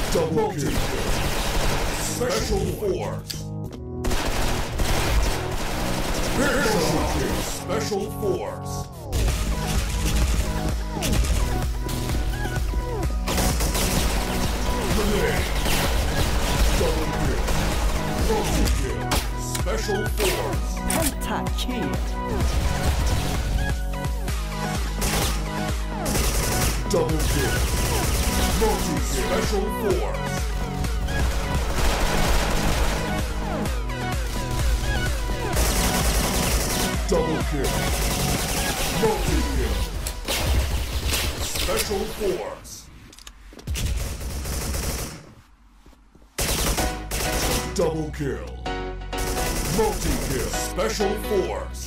Double kill. Special force. Special force. Grenade. Double kill. Multi-kill. Special force. Pentakill. Double kill. Multi-special force. Double kill. Multi-kill. Special force. Double kill. Multi-kill. Special force.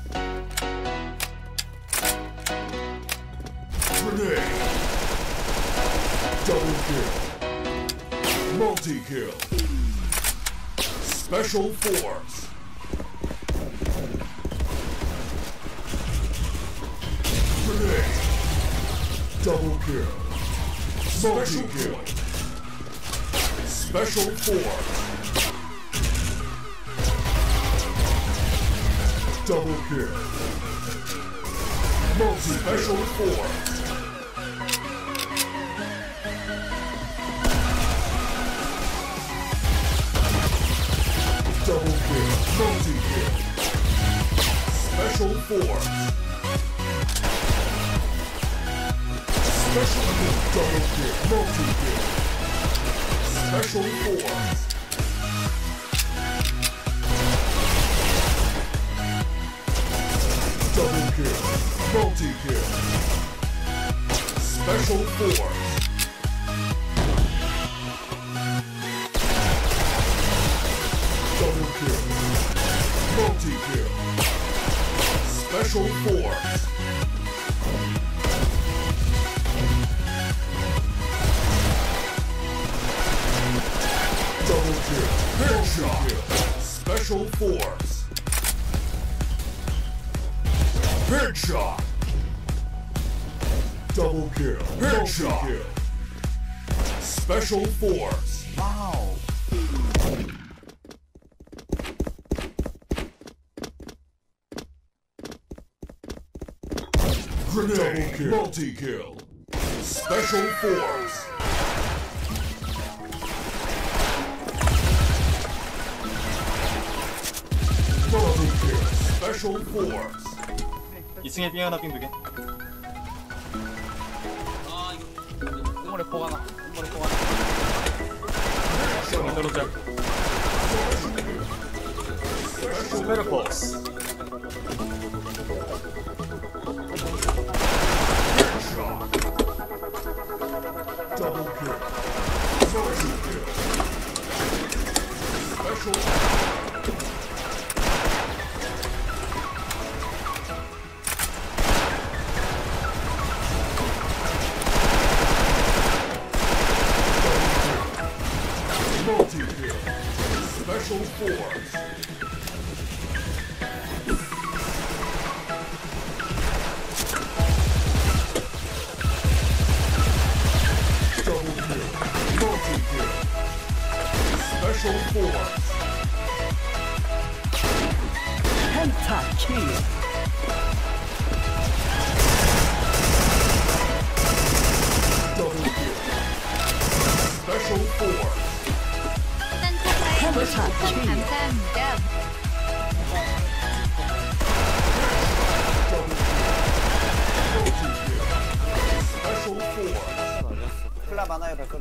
Grenade. Double kill. Multi-kill. Special force. Grenade. Double kill. Multi-kill. Special force. Double kill. Multi-special force. Double kill. Multi-kill. Special force. Special double kill. Multi-kill. Special force. Double kill. Multi-kill. Special force. Double kill. Multi-kill. Special force. Double kill. Headshot. Special force. Headshot. Double kill. Headshot. Special force. Wow. Grenade. Multi-kill. Special force. Multi-kill. Special force. 2층에 삥 하나 삥 2개. 우물에 포가 나. 우물에 포가 나. 만들어자. 스페럴 포스. Double kill. Multi-kill. Special. Multi-kill. Special force. Double kill. Multi-kill. Special force. Pentakill. Double kill. Special force. Pentakill. 감사합니다. Double kill. Multi-kill. Special force. 플라 많아요 발소리.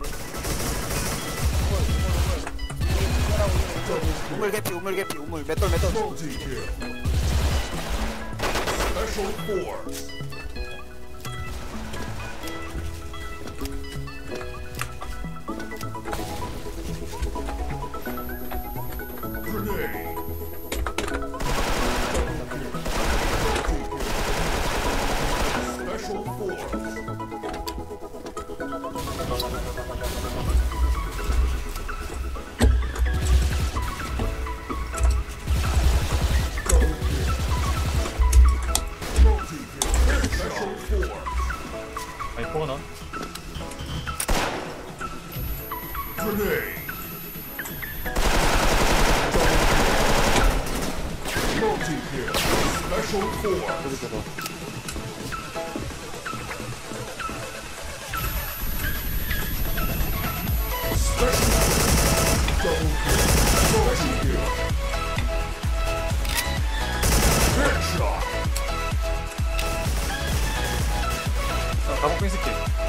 Double 우물 kill. 개피 우물 개피 우물 맷돌 맷돌. Multi-kill. Special force. Grenade. Double kill. Multi-kill. Special force. Double kill. Multi-kill. Special force. 아니 포가 나. 자, 가복빙 스킬.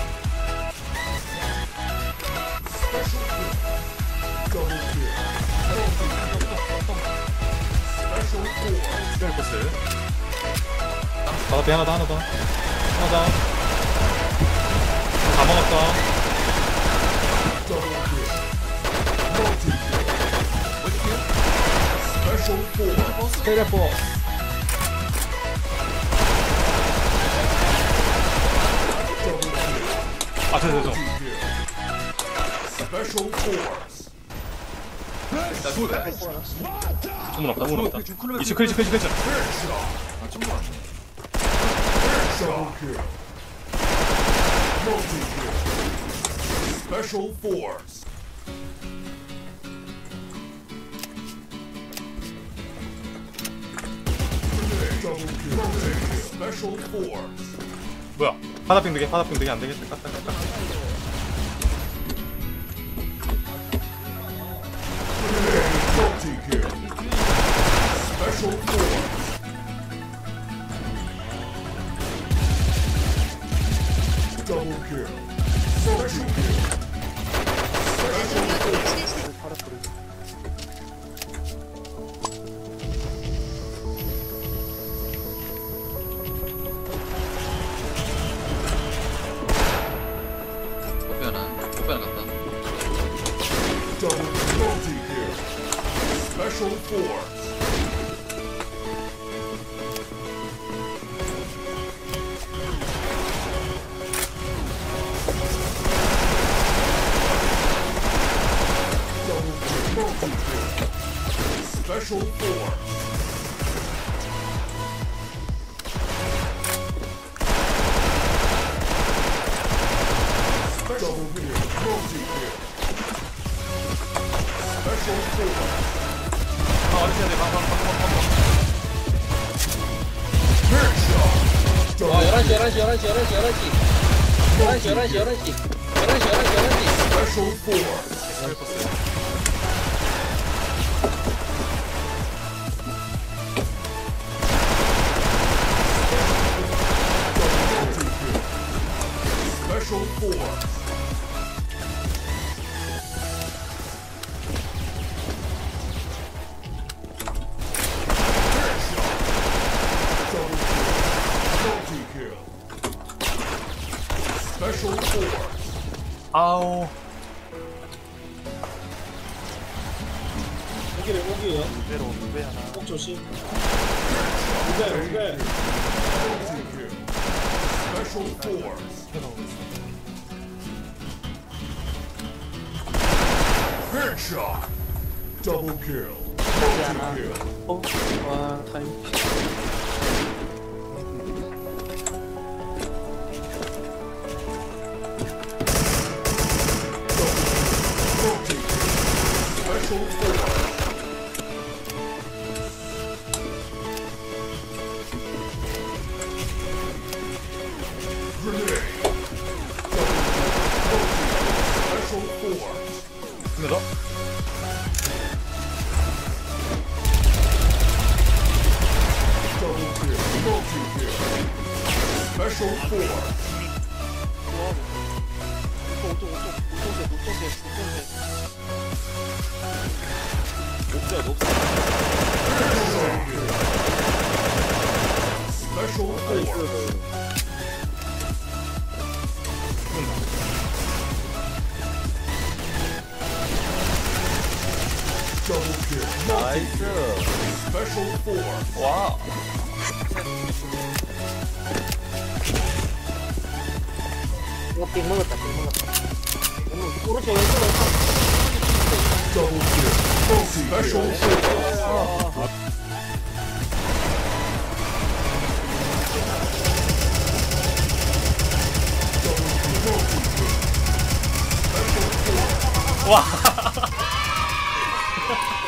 스펠 코스. 바닥비 하나 더, 하나 더. 하나 더. 다 먹었어. 테레포. 아, 됐어. Special force. 자, 누구다? 문문 없다, 문문 없다. 클럽 2층, 클리치. 아, 친구 왔네. Double kill. Multi-kill. Special force. Double kill. Multi-kill. Special force. 뭐야? 바닥빙 두개, 바닥빙 두개 안 되겠다. 깠다. Multi-kill. Special force. Double kill. Multi-kill. Special force. 못 변한 Double multi-kill. Special force. Double kill. Multi-kill. Special force. Double kill. Multi-kill. Special force. 아, 어디서 해야 돼? Headshot. Double 11시. special force. 스펠 코스. Multi-kill. Special force. Double kill. Multi-kill. Special force. 아우. 오기에요. 그대로 배 하나. 꼭 조심. Multi-kill. Special force. Headshot. Double kill. Multi-kill. 와, 타임. Special force. Grenade. Special force. 근데 너? Double kill. Multi-kill. Special force. Special force. Double kill. Multi-kill. Special force. 와. 이거 빙 먹었다. 오른쪽 왼쪽. Double kill. Multi-special force. 와.